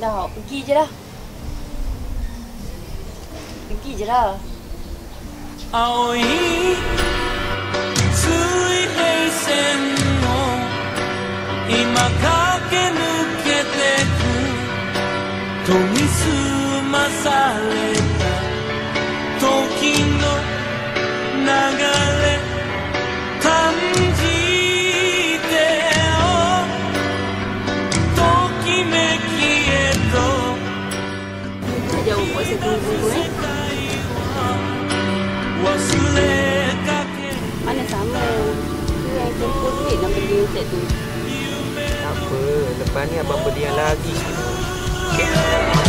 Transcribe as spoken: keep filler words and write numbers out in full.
Dah, pergi je lah. Pergi je lah. Aoi tsui heisen o ima kakenukete ku Tomisumasaleta toki no nagare kanjite o tokimeki eto. Kita jauh buat saya tunggu eh. Mana sama. Tu yang kumpul duit nak beli set tu. Tak apa, lepas ni abang beli yang lagi. Okay.